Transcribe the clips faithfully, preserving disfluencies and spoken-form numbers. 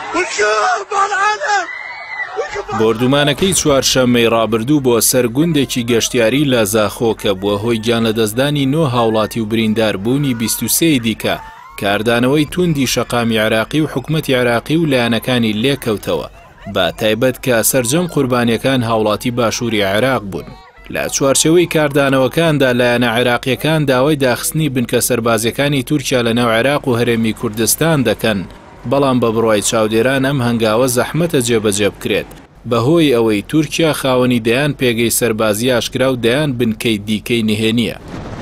بۆردومانەکەی چوارشەممەی ڕابردوو بۆ سەر گوندێکی گەشتیاری لە زاخۆ کە بووە هۆی گیانلەدەستدانی نۆ هاوڵاتی و برینداربوونی بیست و سێی دیکە کاردانەوەی توندی شەقامی عێراقی و حکومەتی عێراقی و لایەنەکانی لێکەوتەوە بە تایبەت کە سەرجەم قوربانیەکان هاوڵاتی باشووری عێراق بوون. لە چوارچەوەی کاردانەوەکاندا لایەنە عێراقیەکان داوای داخستنی بنکە سەربازەکانی تورکیا لە ناو عێراق و هەرێمی کوردستان دەکەن، بەڵام بە بڕوای چاودێران ئەم هەنگاوە زەحمەتە جێبەجێ بکرێت بەهۆی ئەوەی تورکیا خاوەنی دەیان پێگەی سەربازی ئاشکرا و دەیان بنکەی دیکەی نهێنیە.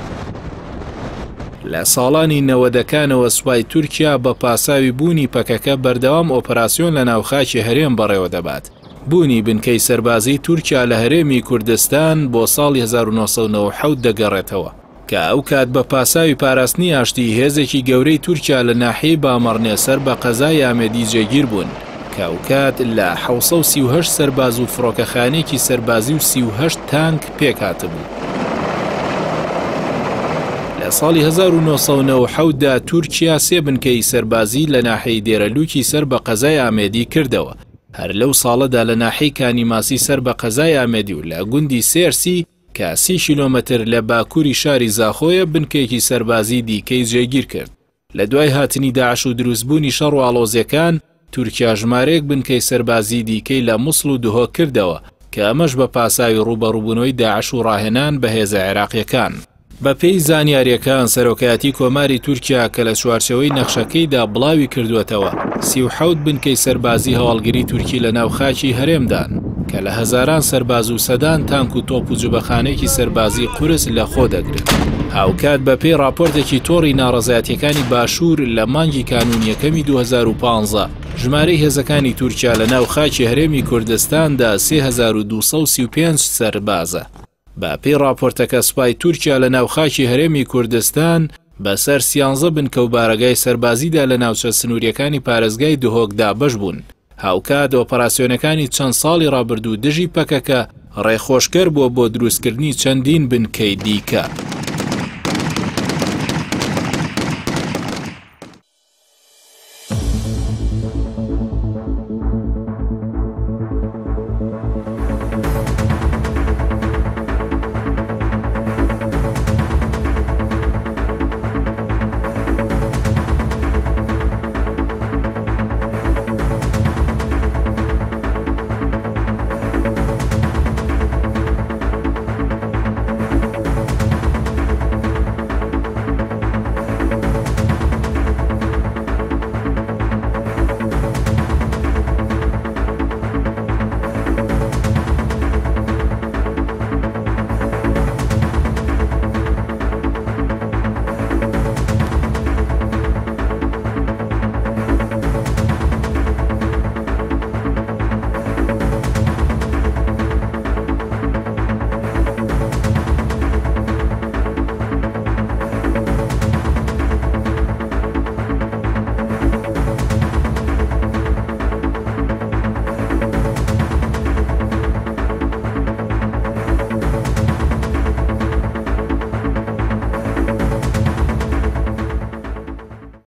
لە ساڵانی نەوەدەکانەوە سوپای تورکیا بە پاساوی بوونی پەکەکە بەردەوام ئۆپەراسیۆن لە ناوخاکی هەرێم بەڕێوە دەبات. بوونی بنکەی سەربازی تورکیا لە هەرێمی کوردستان بۆ ساڵی هەزار و نۆسەد و نۆ و حەوت دەگەڕێتەوە کە ئەو کات بە پاساوی پاراستنی ئاشتی هێزێکی گەورەی تورکیا لە ناحیەی بامەڕنێ سەر بە قەزای ئامێدی جێگیر بوون کە ئەو کات لە حەوت سەد و سی و هەشت سەرباز و فڕۆکەخانەیەکی سەربازی و سی و هەشت تانک پێکهاتبوو. لە ساڵی هەزار و نۆسەد و نۆ و حەوتدا تورکیا سێ بنکەی سەربازی لە ناحیەی دێرەلووکی سەر بە قەزای ئامێدی کردەوە. هەر لەو ساڵەدا لە ناحیەی کانیماسی سەر بە قەزای ئامێدی و لە گوندی سێرسی کە سی کیلۆمەتر لە باکووری شاری زاخۆیە بنکەیەکی سەربازی دیکەی جێگیر کرد. لە دوای هاتنی داعش و دروستبوونی شەڕ و ئاڵۆزیەکان تورکیا ژمارەیەک بنکەی سەربازی دیکەی لە موسڵ و دهۆ کردەوە کە ئەمەش بە پاساوی ڕوبەڕووبوونەوەی داعش و ڕاهێنان بە هێزە عێراقیەکان. بە پێی زانیاریەکان سەرۆکایەتی کۆماری تورکیا کە لە چوارچەوەی نەخشەکەیدا بڵاوی کردوێتەوە سی و حەوت بنکەی سەربازی هەواڵگری تورکی لە ناو خاکی هەرێمدان کە لە هەزاران سەرباز و سەدان تانک و تۆپ و جوبەخانەیەکی سەربازی قورس لە خۆ دەگرێت. هاوکات بە پێی راپۆرتێکی تۆڕی ناڕەزایەتیەکانی باشوور لە مانگی کانونیەکەمی دوو هەزار و پانزە ژمارەی هێزەکانی تورکیا لە ناو خاکی هەرێمی کوردستاندا سێ هەزار و دووسەد و سی و پێنج سەربازە. بە پێی راپۆرتەکە سوپای تورکیا لە ناو خاکی هەرێمی کوردستان بەسەر سیانزە بنکە و بارەگای سەربازیدا لە ناوچە سنووریەکانی پارێزگای دهۆکدا بەش بوون. هاوکات ئۆپەراسیۆنەکانی چەند ساڵی ڕابردوو دژی پەکەکە ڕێخۆشکەر بووە بۆ دروستکردنی چەندین بنکەی دیکە.